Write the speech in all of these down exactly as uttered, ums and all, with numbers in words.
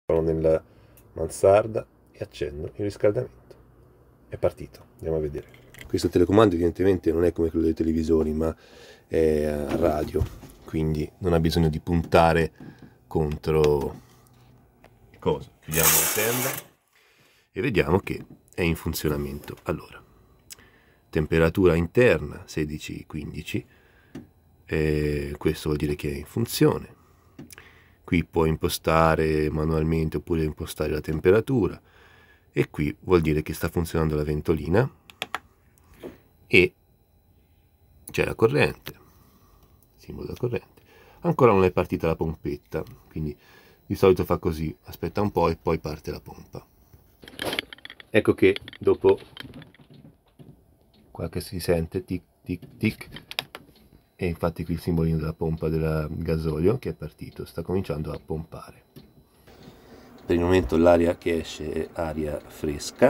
nella mansarda e accendo il riscaldamento. È partito, andiamo a vedere. Questo telecomando evidentemente non è come quello dei televisori, ma è a radio, quindi non ha bisogno di puntare contro cosa. Chiudiamo la tenda e vediamo che è in funzionamento. Allora, temperatura interna sedici quindici, eh, questo vuol dire che è in funzione. Qui puoi impostare manualmente oppure impostare la temperatura, e qui vuol dire che sta funzionando la ventolina e c'è la corrente, simbolo della corrente. Ancora non è partita la pompetta, quindi di solito fa così, aspetta un po' e poi parte la pompa. Ecco che dopo qualche si sente tic tic tic, e infatti qui il simbolino della pompa del gasolio che è partito, sta cominciando a pompare. Per il momento l'aria che esce è aria fresca.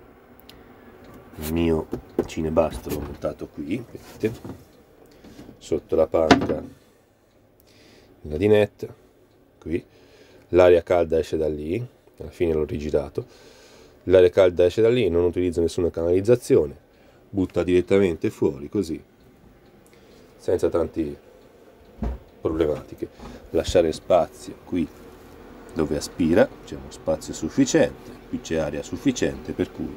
Il mio cinebastro l'ho montato qui, vedete, sotto la panca la dinette, qui l'aria calda esce da lì, alla fine l'ho rigirato, l'aria calda esce da lì, non utilizzo nessuna canalizzazione, butta direttamente fuori così, senza tante problematiche. Lasciare spazio qui dove aspira, c'è uno spazio sufficiente, qui c'è aria sufficiente, per cui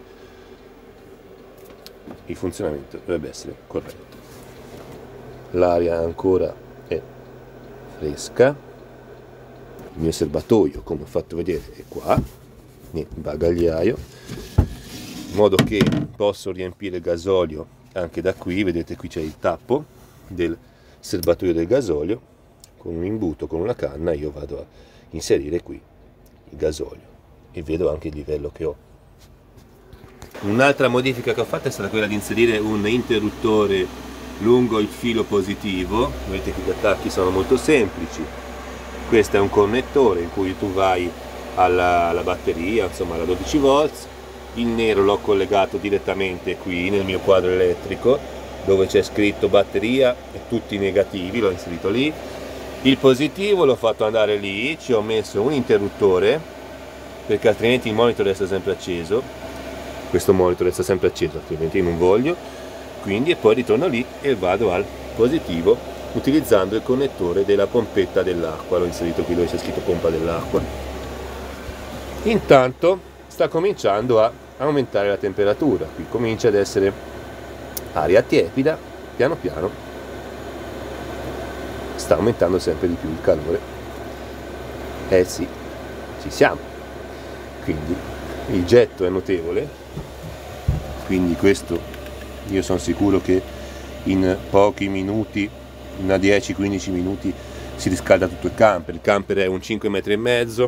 il funzionamento dovrebbe essere corretto. L'aria ancora è fresca, il mio serbatoio, come ho fatto vedere, è qua nel bagagliaio, in modo che posso riempire il gasolio anche da qui. Vedete, qui c'è il tappo del serbatoio del gasolio, con un imbuto, con una canna io vado a inserire qui il gasolio e vedo anche il livello che ho. Un'altra modifica che ho fatto è stata quella di inserire un interruttore lungo il filo positivo. Vedete che gli attacchi sono molto semplici. Questo è un connettore in cui tu vai alla, alla batteria, insomma alla dodici volt. Il nero l'ho collegato direttamente qui nel mio quadro elettrico, dove c'è scritto batteria e tutti i negativi, l'ho inserito lì. Il positivo l'ho fatto andare lì, ci ho messo un interruttore perché altrimenti il monitor resta sempre acceso. Questo monitor resta sempre acceso, altrimenti non voglio. Quindi, e poi ritorno lì e vado al positivo utilizzando il connettore della pompetta dell'acqua. L'ho inserito qui dove c'è scritto pompa dell'acqua. Intanto sta cominciando a aumentare la temperatura, qui comincia ad essere aria tiepida, piano piano sta aumentando sempre di più il calore. Eh sì, ci siamo. Quindi il getto è notevole, quindi questo io sono sicuro che in pochi minuti, in dieci quindici minuti si riscalda tutto il camper. Il camper è un cinque metri e mezzo,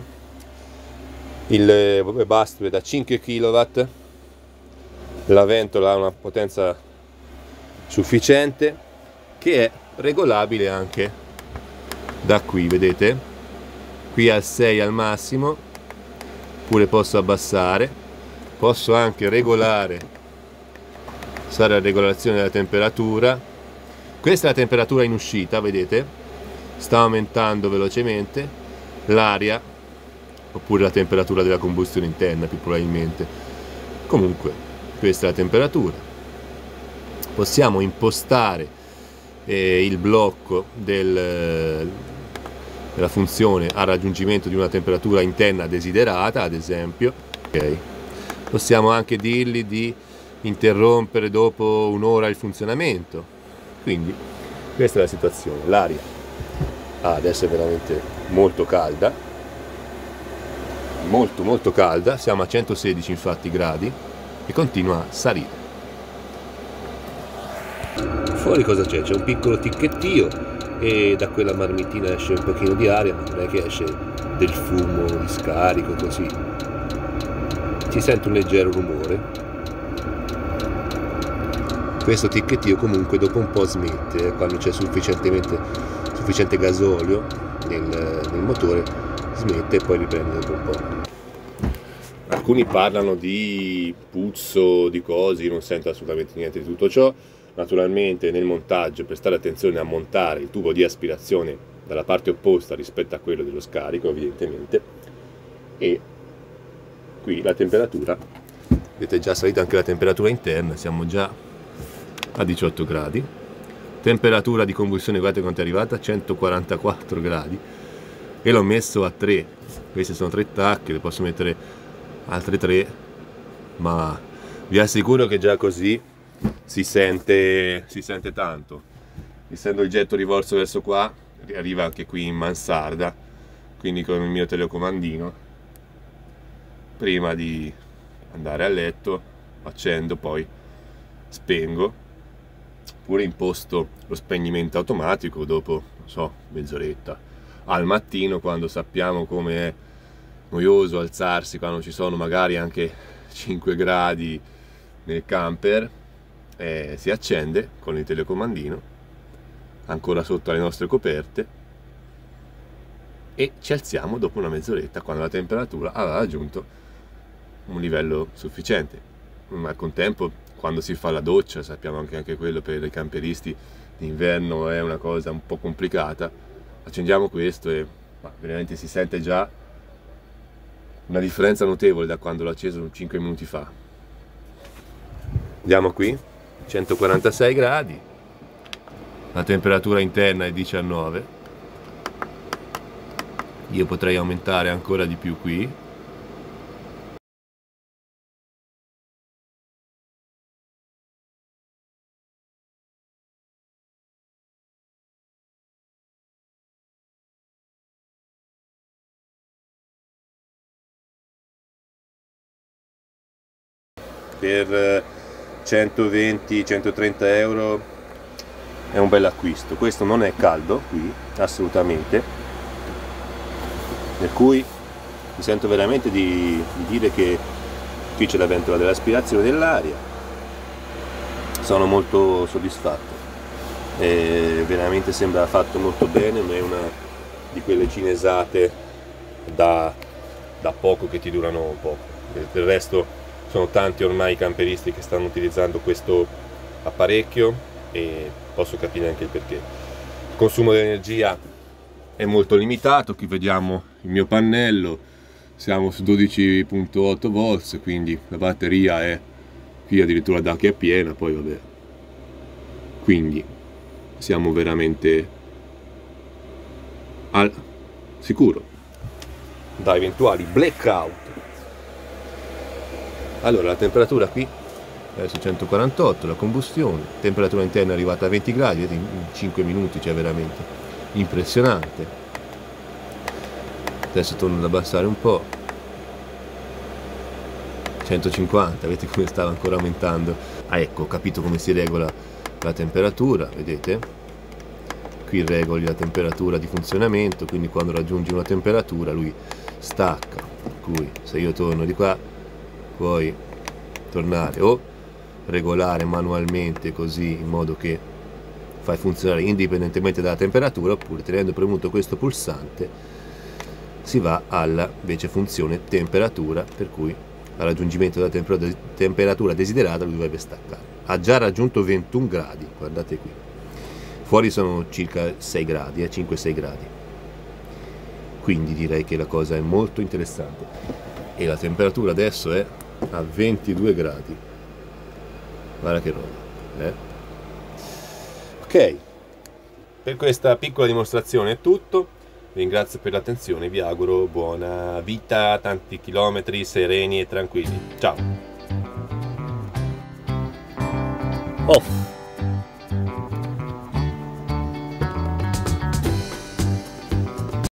il bastro è da cinque chilowatt, la ventola ha una potenza sufficiente che è regolabile anche da qui, vedete, qui al sei al massimo, oppure posso abbassare, posso anche regolare, fare la regolazione della temperatura. Questa è la temperatura in uscita, vedete, sta aumentando velocemente l'aria, oppure la temperatura della combustione interna più probabilmente. Comunque questa è la temperatura. Possiamo impostare eh, il blocco del, della funzione al raggiungimento di una temperatura interna desiderata, ad esempio. Okay. Possiamo anche dirgli di interrompere dopo un'ora il funzionamento. Quindi questa è la situazione. L'aria ah, adesso è veramente molto calda, molto molto calda, siamo a centosedici infatti gradi e continua a salire. Fuori cosa c'è? C'è un piccolo ticchettio e da quella marmitina esce un pochino di aria, ma non è che esce del fumo di scarico così. Si sente un leggero rumore. Questo ticchettio comunque dopo un po' smette, quando c'è sufficientemente sufficiente gasolio nel, nel motore smette e poi riprende dopo un po'. Alcuni parlano di puzzo, di cose, io non sento assolutamente niente di tutto ciò. Naturalmente nel montaggio prestare attenzione a montare il tubo di aspirazione dalla parte opposta rispetto a quello dello scarico, evidentemente, e qui la temperatura, vedete, è già salita anche la temperatura interna, siamo già a diciotto gradi. Temperatura di combustione, guardate quanto è arrivata, centoquarantaquattro gradi, e l'ho messo a tre. Queste sono tre tacche, le posso mettere altre tre, ma vi assicuro che già così si sente, si sente tanto. Essendo il getto rivolto verso qua, arriva anche qui in mansarda, quindi con il mio telecomandino, prima di andare a letto accendo, poi spengo, pure imposto lo spegnimento automatico dopo, non so, mezz'oretta. Al mattino, quando sappiamo come è noioso alzarsi, quando ci sono magari anche cinque gradi nel camper, eh, si accende con il telecomandino ancora sotto alle nostre coperte e ci alziamo dopo una mezz'oretta, quando la temperatura avrà raggiunto un livello sufficiente. Ma al contempo, quando si fa la doccia, sappiamo anche, anche quello per i camperisti d'inverno è una cosa un po' complicata, accendiamo questo e ma, veramente si sente già una differenza notevole da quando l'ho acceso cinque minuti fa. Andiamo qui, centoquarantasei gradi, la temperatura interna è diciannove, io potrei aumentare ancora di più qui. Per centoventi centotrenta euro è un bel acquisto. Questo non è caldo qui, assolutamente, per cui mi sento veramente di, di dire che qui c'è la ventola dell'aspirazione dell'aria. Sono molto soddisfatto, e veramente sembra fatto molto bene, non è una di quelle cinesate da, da poco che ti durano poco. Del resto sono tanti ormai i camperisti che stanno utilizzando questo apparecchio e posso capire anche il perché. Il consumo di energia è molto limitato, qui vediamo il mio pannello, siamo su dodici virgola otto volt, quindi la batteria è qui addirittura da che è piena, poi vabbè. Quindi siamo veramente al sicuro da eventuali blackout. Allora, la temperatura qui adesso centoquarantotto, la combustione, temperatura interna è arrivata a venti gradi, vedete, in cinque minuti, cioè veramente impressionante. Adesso torno ad abbassare un po', centocinquanta, vedete come stava ancora aumentando. Ah, ecco, ho capito come si regola la temperatura, vedete? Qui regoli la temperatura di funzionamento, quindi quando raggiungi una temperatura lui stacca, per cui se io torno di qua puoi tornare o regolare manualmente, così in modo che fai funzionare indipendentemente dalla temperatura, oppure tenendo premuto questo pulsante si va alla invece funzione temperatura, per cui al raggiungimento della temperatura, temperatura desiderata lui dovrebbe staccare. Ha già raggiunto ventuno gradi, guardate qui, fuori sono circa sei gradi, eh, cinque sei gradi, quindi direi che la cosa è molto interessante. E la temperatura adesso è a ventidue gradi, guarda che roba, eh? Ok, per questa piccola dimostrazione è tutto, vi ringrazio per l'attenzione, vi auguro buona vita, tanti chilometri sereni e tranquilli, ciao. Off.